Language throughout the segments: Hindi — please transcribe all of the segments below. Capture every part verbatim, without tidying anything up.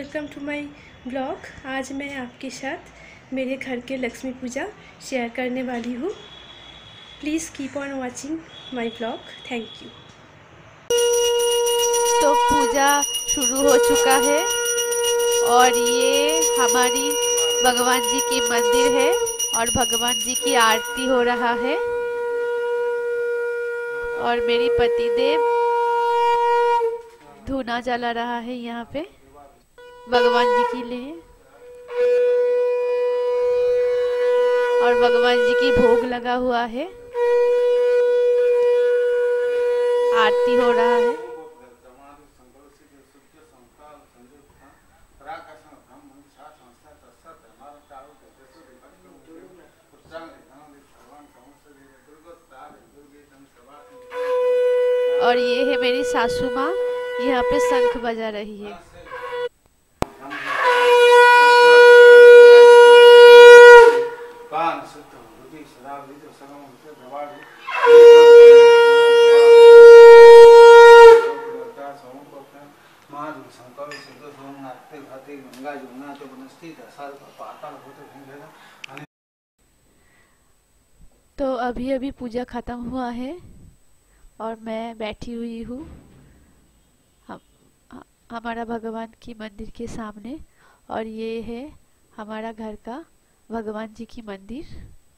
Welcome to my blog. आज मैं आपके साथ मेरे घर के लक्ष्मी पूजा शेयर करने वाली हूँ। Please keep on watching my blog. Thank you. तो पूजा शुरू हो चुका है और ये हमारी भगवान जी की मंदिर है और भगवान जी की आरती हो रहा है और मेरी पतिदेव धूना जला रहा है यहाँ पे भगवान जी के लिए और भगवान जी की भोग लगा हुआ है, आरती हो रहा है। और ये है मेरी सासू माँ, यहाँ पे शंख बजा रही है। तो अभी अभी पूजा खत्म हुआ है और मैं बैठी हुई हूँ हम हमारा भगवान की मंदिर के सामने और ये है हमारा घर का भगवान जी की मंदिर।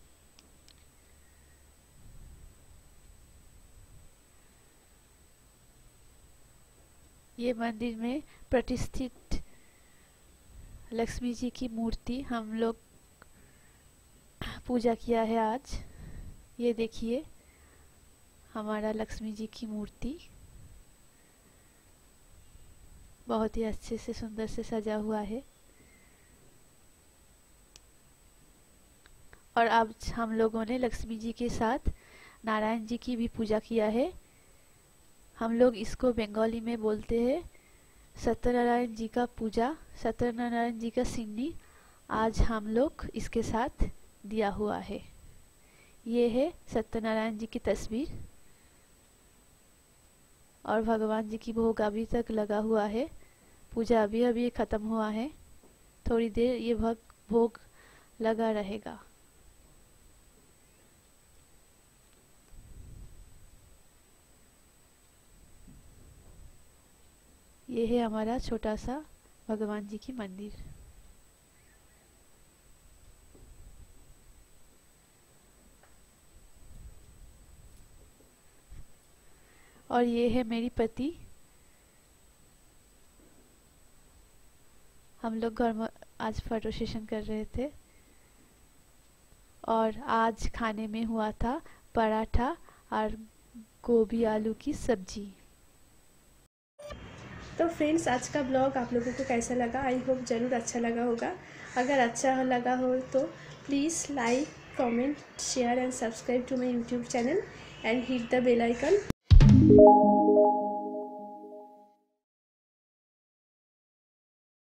ये मंदिर में प्रतिष्ठित लक्ष्मी जी की मूर्ति हम लोग पूजा किया है आज। ये देखिए हमारा लक्ष्मी जी की मूर्ति बहुत ही अच्छे से सुंदर से सजा हुआ है। और अब हम लोगों ने लक्ष्मी जी के साथ नारायण जी की भी पूजा किया है। हम लोग इसको बंगाली में बोलते हैं सत्यनारायण जी का पूजा, सत्यनारायण जी का सिन्नी आज हम लोग इसके साथ दिया हुआ है। ये है सत्यनारायण जी की तस्वीर और भगवान जी की भोग अभी तक लगा हुआ है। पूजा अभी अभी खत्म हुआ है, थोड़ी देर ये भोग भोग लगा रहेगा। ये है हमारा छोटा सा भगवान जी की मंदिर। और ये है मेरी पति। हम लोग घर में आज फोटो सेशन कर रहे थे और आज खाने में हुआ था पराठा और गोभी आलू की सब्जी। तो फ्रेंड्स, आज का ब्लॉग आप लोगों को कैसा लगा? आई होप ज़रूर अच्छा लगा होगा। अगर अच्छा लगा हो तो please like, comment, share and subscribe to my YouTube channel and hit the bell icon.